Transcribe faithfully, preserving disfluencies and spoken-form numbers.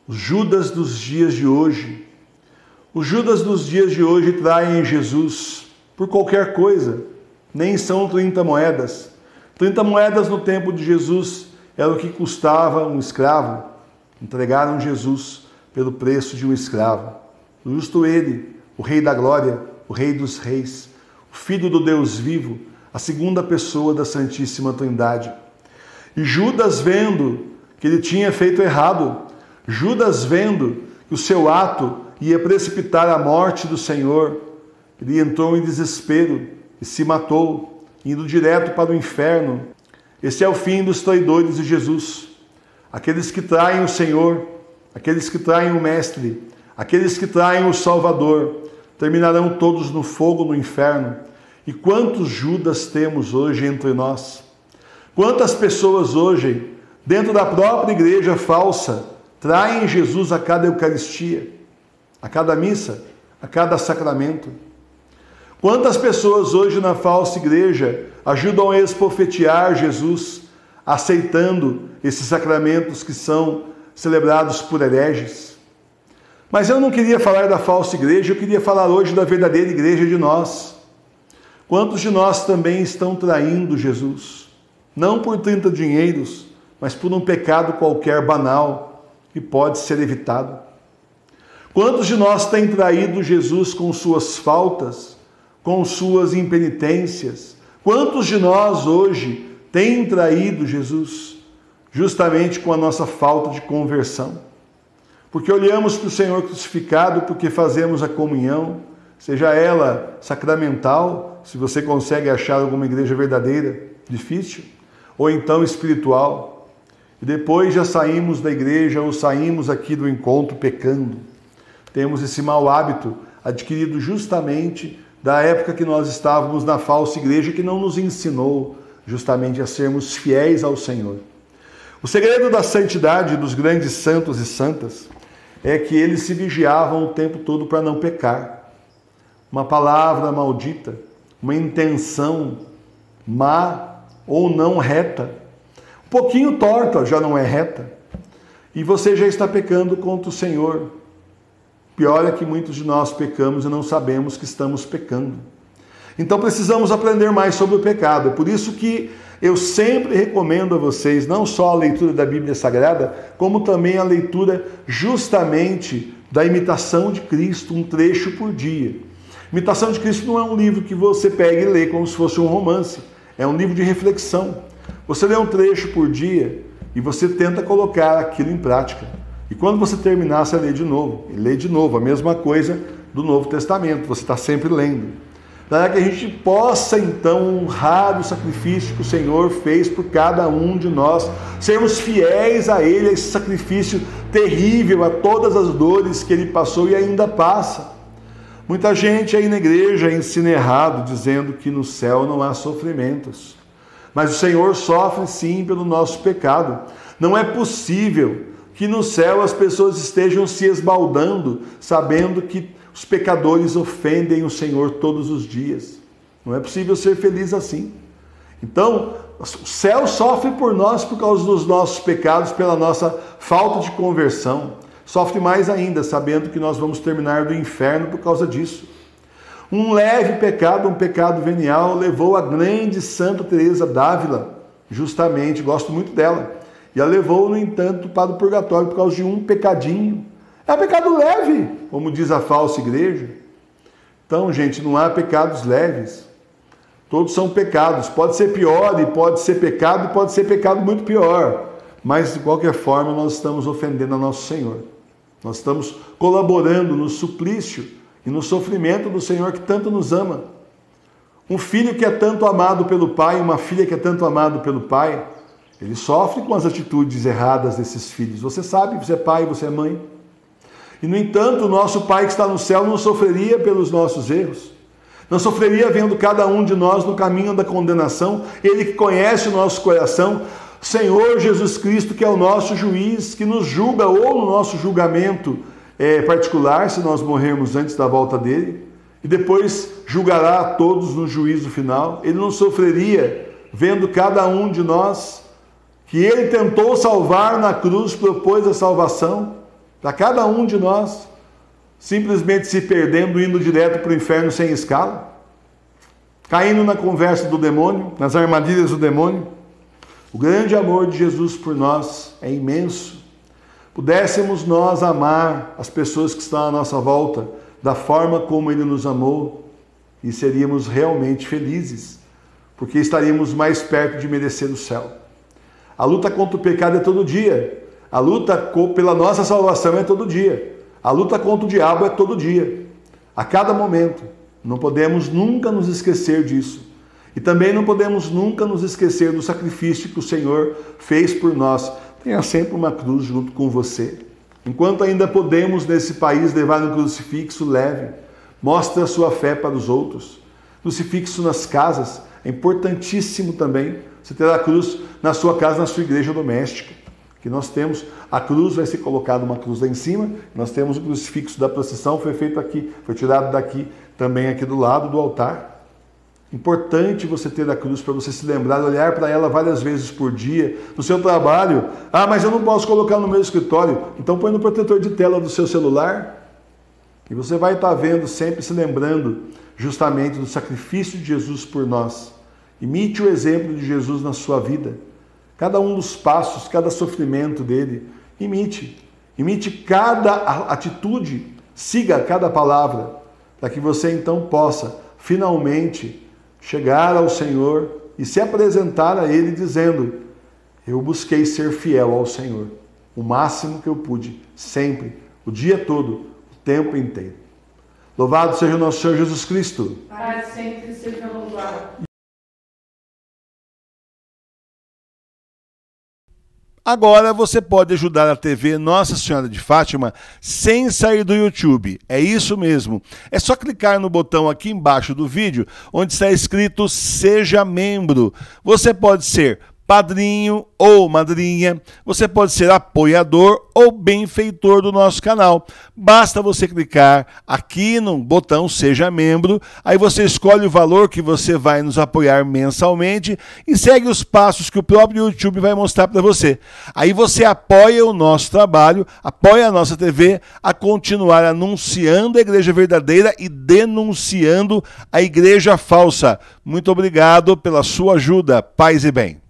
Os Judas dos dias de hoje. Os Judas dos dias de hoje traem Jesus por qualquer coisa. Nem são trinta moedas. trinta moedas no tempo de Jesus era o que custava um escravo. Entregaram Jesus pelo preço de um escravo. Justo ele, o Rei da Glória, o Rei dos Reis, o Filho do Deus vivo, a segunda pessoa da Santíssima Trindade. E Judas, vendo que ele tinha feito errado, Judas, vendo que o seu ato ia precipitar a morte do Senhor, ele entrou em desespero e se matou, indo direto para o inferno. Esse é o fim dos traidores de Jesus. Aqueles que traem o Senhor, aqueles que traem o Mestre, aqueles que traem o Salvador, terminarão todos no fogo, no inferno. E quantos Judas temos hoje entre nós? Quantas pessoas hoje, dentro da própria igreja falsa, traem Jesus a cada Eucaristia, a cada missa, a cada sacramento? Quantas pessoas hoje na falsa igreja ajudam a esbofetear Jesus, aceitando esses sacramentos que são celebrados por hereges? Mas eu não queria falar da falsa igreja, eu queria falar hoje da verdadeira igreja de nós. Quantos de nós também estão traindo Jesus? Não por trinta dinheiros, mas por um pecado qualquer banal que pode ser evitado. Quantos de nós têm traído Jesus com suas faltas, com suas impenitências? Quantos de nós hoje têm traído Jesus justamente com a nossa falta de conversão? Porque olhamos para o Senhor crucificado, porque fazemos a comunhão, seja ela sacramental, se você consegue achar alguma igreja verdadeira, difícil, ou então espiritual. E depois já saímos da igreja ou saímos aqui do encontro pecando. Temos esse mau hábito adquirido justamente da época que nós estávamos na falsa igreja, que não nos ensinou justamente a sermos fiéis ao Senhor. O segredo da santidade dos grandes santos e santas é que eles se vigiavam o tempo todo para não pecar. Uma palavra maldita, uma intenção má ou não reta, um pouquinho torta já não é reta, e você já está pecando contra o Senhor. Pior é que muitos de nós pecamos e não sabemos que estamos pecando. Então precisamos aprender mais sobre o pecado. É por isso que eu sempre recomendo a vocês não só a leitura da Bíblia Sagrada, como também a leitura justamente da Imitação de Cristo, um trecho por dia. Imitação de Cristo não é um livro que você pega e lê como se fosse um romance. É um livro de reflexão. Você lê um trecho por dia e você tenta colocar aquilo em prática. E quando você terminar, você lê de novo. E lê de novo, a mesma coisa do Novo Testamento. Você está sempre lendo. Para que a gente possa, então, honrar o sacrifício que o Senhor fez por cada um de nós, sermos fiéis a Ele, a esse sacrifício terrível, a todas as dores que Ele passou e ainda passa. Muita gente aí na igreja ensina errado, dizendo que no céu não há sofrimentos. Mas o Senhor sofre sim pelo nosso pecado. Não é possível que no céu as pessoas estejam se esbaldando, sabendo que os pecadores ofendem o Senhor todos os dias. Não é possível ser feliz assim. Então, o céu sofre por nós por causa dos nossos pecados, pela nossa falta de conversão. Sofre mais ainda, sabendo que nós vamos terminar do inferno por causa disso. Um leve pecado, um pecado venial, levou a grande Santa Teresa d'Ávila, justamente, gosto muito dela, e a levou, no entanto, para o purgatório por causa de um pecadinho. É um pecado leve, como diz a falsa igreja. Então, gente, não há pecados leves. Todos são pecados. Pode ser pior e pode ser pecado e pode ser pecado muito pior. Mas, de qualquer forma, nós estamos ofendendo a nosso Senhor. Nós estamos colaborando no suplício e no sofrimento do Senhor que tanto nos ama. Um filho que é tanto amado pelo pai, uma filha que é tanto amado pelo pai, ele sofre com as atitudes erradas desses filhos. Você sabe, você é pai, você é mãe. E, no entanto, o nosso Pai que está no céu não sofreria pelos nossos erros. Não sofreria vendo cada um de nós no caminho da condenação. Ele que conhece o nosso coração. Senhor Jesus Cristo, que é o nosso juiz, que nos julga ou no nosso julgamento é, particular, se nós morrermos antes da volta dele, e depois julgará a todos no juízo final. Ele não sofreria vendo cada um de nós, que ele tentou salvar na cruz, propôs a salvação, Para cada um de nós simplesmente se perdendo, indo direto para o inferno sem escala, caindo na conversa do demônio, nas armadilhas do demônio. O grande amor de Jesus por nós é imenso. Pudéssemos nós amar as pessoas que estão à nossa volta da forma como Ele nos amou, e seríamos realmente felizes, porque estaríamos mais perto de merecer o céu. A luta contra o pecado é todo dia. A luta pela nossa salvação é todo dia. A luta contra o diabo é todo dia. A cada momento. Não podemos nunca nos esquecer disso. E também não podemos nunca nos esquecer do sacrifício que o Senhor fez por nós. Tenha sempre uma cruz junto com você. Enquanto ainda podemos nesse país levar no crucifixo, leve. Mostre a sua fé para os outros. Crucifixo nas casas. É importantíssimo também você ter a cruz na sua casa, na sua igreja doméstica. Que nós temos, a cruz vai ser colocada uma cruz lá em cima, nós temos o crucifixo da procissão, foi feito aqui, foi tirado daqui, também aqui do lado do altar. Importante você ter a cruz para você se lembrar, olhar para ela várias vezes por dia, no seu trabalho. Ah, mas eu não posso colocar no meu escritório. Então põe no protetor de tela do seu celular, e você vai estar vendo, sempre se lembrando justamente do sacrifício de Jesus por nós. Imite o exemplo de Jesus na sua vida. Cada um dos passos, cada sofrimento dele, imite. Imite cada atitude, siga cada palavra, para que você então possa finalmente chegar ao Senhor e se apresentar a Ele dizendo: eu busquei ser fiel ao Senhor, o máximo que eu pude, sempre, o dia todo, o tempo inteiro. Louvado seja o nosso Senhor Jesus Cristo. Para sempre seja louvado. Agora você pode ajudar a T V Nossa Senhora de Fátima sem sair do YouTube. É isso mesmo. É só clicar no botão aqui embaixo do vídeo, onde está escrito Seja Membro. Você pode ser padrinho ou madrinha, você pode ser apoiador ou benfeitor do nosso canal. Basta você clicar aqui no botão Seja Membro, aí você escolhe o valor que você vai nos apoiar mensalmente e segue os passos que o próprio YouTube vai mostrar para você. Aí você apoia o nosso trabalho, apoia a nossa T V a continuar anunciando a igreja verdadeira e denunciando a igreja falsa. Muito obrigado pela sua ajuda. Paz e bem.